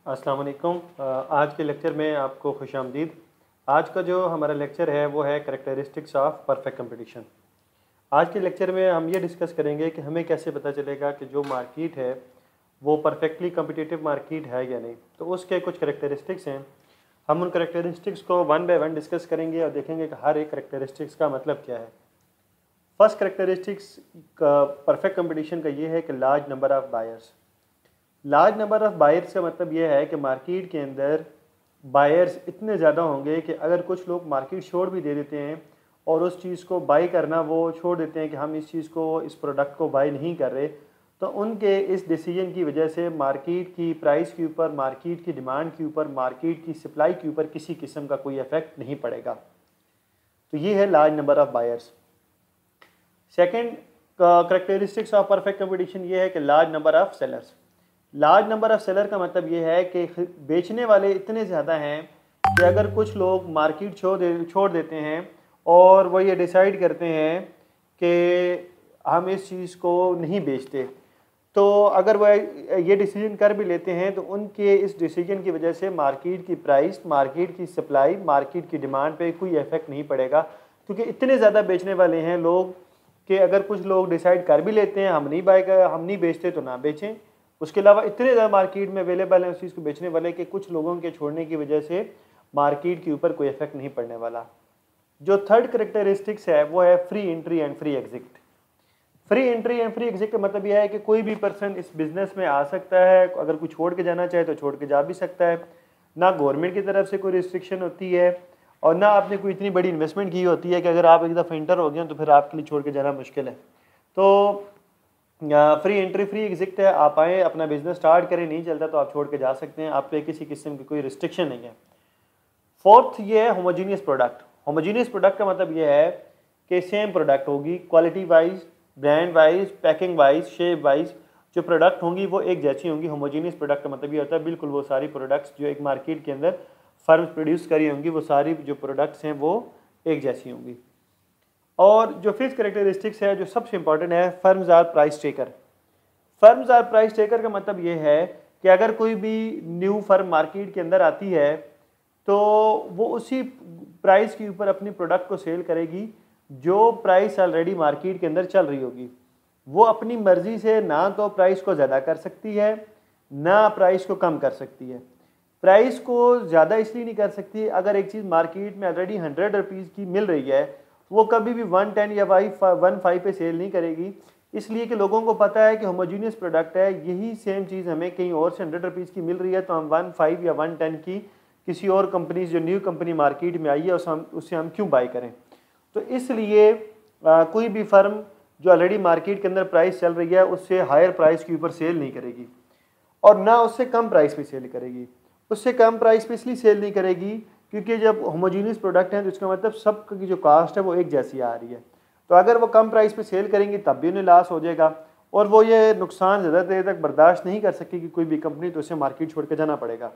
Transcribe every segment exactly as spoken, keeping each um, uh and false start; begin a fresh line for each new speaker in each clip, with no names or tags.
अस्सलाम वालेकुम। अ, आज के लेक्चर में आपको खुशामदीद। आज का जो हमारा लेक्चर है वो है करैक्टरिस्टिक्स ऑफ परफेक्ट कंपटीशन। आज के लेक्चर में हम ये डिस्कस करेंगे कि हमें कैसे पता चलेगा कि जो मार्केट है वो परफेक्टली कम्पिटिटिव मार्केट है या नहीं। तो उसके कुछ करैक्टरिस्टिक्स हैं, हम उन करैक्टरिस्टिक्स को वन बाय वन डिस्कस करेंगे और देखेंगे कि हर एक करैक्टरिस्टिक्स का मतलब क्या है। फर्स्ट करैक्टरिस्टिक्स का परफेक्ट कंपटीशन का ये है कि large number of buyers. Large number of buyers का मतलब ये है कि मार्केट के अंदर बायर्स इतने ज़्यादा होंगे कि अगर कुछ लोग मार्केट छोड़ भी दे देते हैं और उस चीज़ को बाई करना वो छोड़ देते हैं कि हम इस चीज़ को इस प्रोडक्ट को बाई नहीं कर रहे, तो उनके इस डिसीजन की वजह से मार्केट की प्राइस के ऊपर, मार्केट की डिमांड के ऊपर, मार्केट की सप्लाई के ऊपर किसी किस्म का कोई इफेक्ट नहीं पड़ेगा। तो ये है large number of buyers. Second characteristics of perfect competition ये है कि large number of sellers. Large number of seller का मतलब ये है कि बेचने वाले इतने ज़्यादा हैं कि अगर कुछ लोग मार्केट छोड़ दे छोड़ देते हैं और वो ये डिसाइड करते हैं कि हम इस चीज़ को नहीं बेचते, तो अगर वह ये डिसीजन कर भी लेते हैं तो उनके इस डिसीजन की वजह से मार्केट की प्राइस, मार्केट की सप्लाई, मार्केट की डिमांड पे कोई इफेक्ट नहीं पड़ेगा, क्योंकि इतने ज़्यादा बेचने वाले हैं लोग कि अगर कुछ लोग डिसाइड कर भी लेते हैं हम नहीं बाय कर हम नहीं बेचते तो ना बेचें। उसके अलावा इतने ज़्यादा मार्केट में अवेलेबल हैं उस चीज़ को बेचने वाले कि कुछ लोगों के छोड़ने की वजह से मार्केट के ऊपर कोई इफेक्ट नहीं पड़ने वाला। जो थर्ड करेक्टरिस्टिक्स है वो है free entry and free exit. Free entry and free exit का मतलब यह है कि कोई भी पर्सन इस बिज़नेस में आ सकता है, अगर कोई छोड़ के जाना चाहे तो छोड़ के जा भी सकता है। ना गवर्नमेंट की तरफ से कोई रिस्ट्रिक्शन होती है और ना आपने कोई इतनी बड़ी इन्वेस्टमेंट की होती है कि अगर आप एक दफ़ा इंटर हो गए तो फिर आपके लिए छोड़ के जाना मुश्किल है। तो फ्री एंट्री फ्री एग्जिट है, आप आएँ अपना बिजनेस स्टार्ट करें, नहीं चलता तो आप छोड़ के जा सकते हैं, आप पे किसी किस्म की कोई रिस्ट्रिक्शन नहीं है। फोर्थ ये है होमोजीनियस प्रोडक्ट। होमोजीनियस प्रोडक्ट का मतलब ये है कि सेम प्रोडक्ट होगी, quality wise, brand wise, packing wise, shape wise जो प्रोडक्ट होंगी वो एक जैसी होंगी। होमोजीनियस प्रोडक्ट का मतलब ये होता है बिल्कुल वो सारी प्रोडक्ट्स जो एक मार्केट के अंदर फर्म प्रोड्यूस करी होंगी वो सारी जो प्रोडक्ट्स हैं वो एक जैसी होंगी। और जो फिफ्थ करेक्टरिस्टिक्स है जो सबसे इंपॉर्टेंट है, firms are price taker. Firms are price taker का मतलब ये है कि अगर कोई भी न्यू फर्म मार्केट के अंदर आती है तो वो उसी प्राइस के ऊपर अपनी प्रोडक्ट को सेल करेगी जो प्राइस ऑलरेडी मार्केट के अंदर चल रही होगी। वो अपनी मर्ज़ी से ना तो प्राइस को ज़्यादा कर सकती है ना प्राइस को कम कर सकती है। प्राइस को ज़्यादा इसलिए नहीं कर सकती, अगर एक चीज़ मार्केट में ऑलरेडी हंड्रेड रुपीज़ की मिल रही है वो कभी भी वन टेन या वाई वन फाइव पे सेल नहीं करेगी, इसलिए कि लोगों को पता है कि होमोजीनियस प्रोडक्ट है, यही सेम चीज़ हमें कहीं और से हंड्रेड रुपीज़ की मिल रही है तो हम वन फाइव या वन टेन की किसी और कंपनी जो न्यू कंपनी मार्केट में आई है उस हम उससे हम क्यों बाई करें। तो इसलिए आ, कोई भी फर्म जो ऑलरेडी मार्केट के अंदर प्राइस चल रही है उससे हायर प्राइस के ऊपर सेल नहीं करेगी और ना उससे कम प्राइस पे सेल करेगी। उससे कम प्राइस पे इसलिए सेल नहीं करेगी क्योंकि जब होमोजीनियस प्रोडक्ट है तो इसका मतलब सब की जो कास्ट है वो एक जैसी आ रही है। तो अगर वो कम प्राइस पे सेल करेंगी तब भी उन्हें लॉस हो जाएगा और वो ये नुकसान ज़्यादा देर तक बर्दाश्त नहीं कर सकेगी कोई भी कंपनी, तो उसे मार्केट छोड़ के जाना पड़ेगा।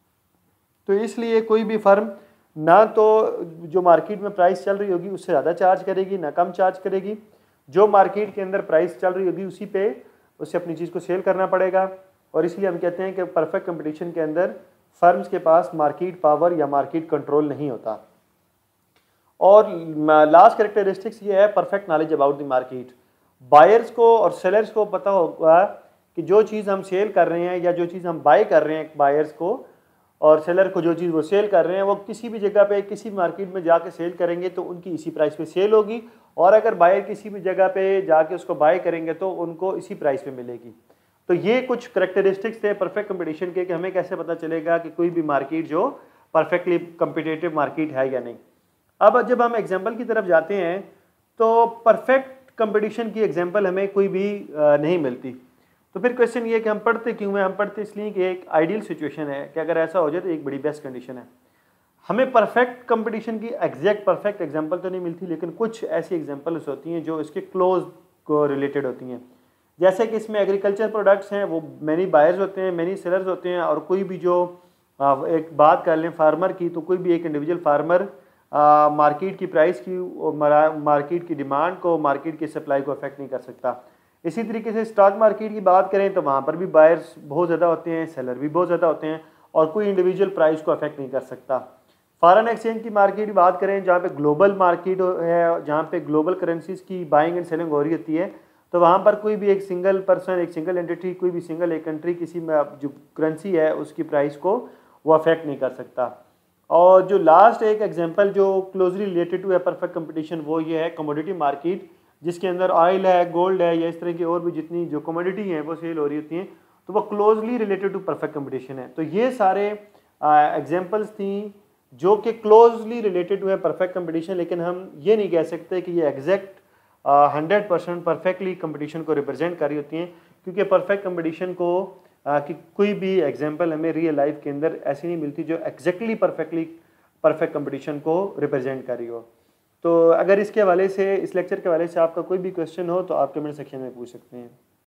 तो इसलिए कोई भी फर्म ना तो जो मार्केट में प्राइस चल रही होगी उससे ज़्यादा चार्ज करेगी ना कम चार्ज करेगी, जो मार्केट के अंदर प्राइस चल रही होगी उसी पे उसे अपनी चीज़ को सेल करना पड़ेगा। और इसलिए हम कहते हैं कि परफेक्ट कंपटीशन के अंदर फर्म्स के पास मार्केट पावर या मार्केट कंट्रोल नहीं होता। और लास्ट कैरेक्टरिस्टिक्स ये है perfect knowledge about the market. Buyers को और सेलर्स को पता होगा कि जो चीज़ हम सेल कर रहे हैं या जो चीज़ हम बाय कर रहे हैं बायर्स को और सेलर को जो चीज़ वो सेल कर रहे हैं वो किसी भी जगह पे किसी मार्केट में जाके सेल करेंगे तो उनकी इसी प्राइस पे सेल होगी, और अगर बायर किसी भी जगह पे जाके उसको बाय करेंगे तो उनको इसी प्राइस पे मिलेगी। तो ये कुछ करेक्टरिस्टिक्स थे परफेक्ट कंपटीशन के कि हमें कैसे पता चलेगा कि कोई भी मार्केट जो परफेक्टली कम्पिटिटिव मार्केट है या नहीं। अब जब हम एग्जांपल की तरफ जाते हैं तो परफेक्ट कंपटीशन की एग्जांपल हमें कोई भी नहीं मिलती। तो फिर क्वेश्चन ये कि हम पढ़ते क्यों हैं? हम पढ़ते इसलिए कि एक आइडियल सिचुएशन है कि अगर ऐसा हो जाए तो एक बड़ी बेस्ट कंडीशन है। हमें परफेक्ट कंपटीशन की एग्जैक्ट परफेक्ट एग्जांपल तो नहीं मिलती, लेकिन कुछ ऐसी एग्जांपल्स होती हैं जो इसके क्लोज को रिलेटेड होती हैं। जैसे कि इसमें एग्रीकल्चर प्रोडक्ट्स हैं, वो मैनी बायर्स होते हैं, मैनी सेलर्स होते हैं, और कोई भी जो एक बात कर लें फार्मर की, तो कोई भी एक इंडिविजुअल फार्मर मार्केट की प्राइस की और मार्केट की डिमांड को, मार्केट की सप्लाई को अफेक्ट नहीं कर सकता। इसी तरीके से स्टॉक मार्केट की बात करें तो वहाँ पर भी बायर्स बहुत ज़्यादा होते हैं, सेलर भी बहुत ज़्यादा होते हैं, और कोई इंडिविजुअल प्राइस को अफेक्ट नहीं कर सकता। फॉरेन एक्सचेंज की मार्केट की बात करें, जहाँ पे ग्लोबल मार्केट है, जहाँ पे ग्लोबल करेंसीज की बाइंग एंड सेलिंग हो रही होती है, तो वहाँ पर कोई भी एक सिंगल पर्सन, एक सिंगल एंटिटी, कोई भी सिंगल एक कंट्री किसी में जो करेंसी है उसकी प्राइस को वो अफेक्ट नहीं कर सकता। और जो लास्ट एक एग्जांपल जो क्लोजली रिलेटेड टू है परफेक्ट कंपटीशन, वो ये है कमोडिटी मार्केट, जिसके अंदर ऑयल है, गोल्ड है, या इस तरह की और भी जितनी जो कमोडिटी हैं वो सेल हो रही होती हैं, तो वो closely related to perfect competition है। तो ये सारे एग्जांपल्स थी जो कि क्लोजली रिलेटेड हुए परफेक्ट कंपटीशन, लेकिन हम ये नहीं कह सकते कि ये exact hundred percent perfectly competition को रिप्रेजेंट कर रही होती हैं, क्योंकि परफेक्ट कंपटीशन को uh, कि कोई भी एग्जांपल हमें रियल लाइफ के अंदर ऐसी नहीं मिलती जो एग्जैक्टली परफेक्टली परफेक्ट कंपटीशन को रिप्रेजेंट कर रही हो। तो अगर इसके हवाले से, इस लेक्चर के हवाले से आपका कोई भी क्वेश्चन हो तो आप कमेंट सेक्शन में पूछ सकते हैं।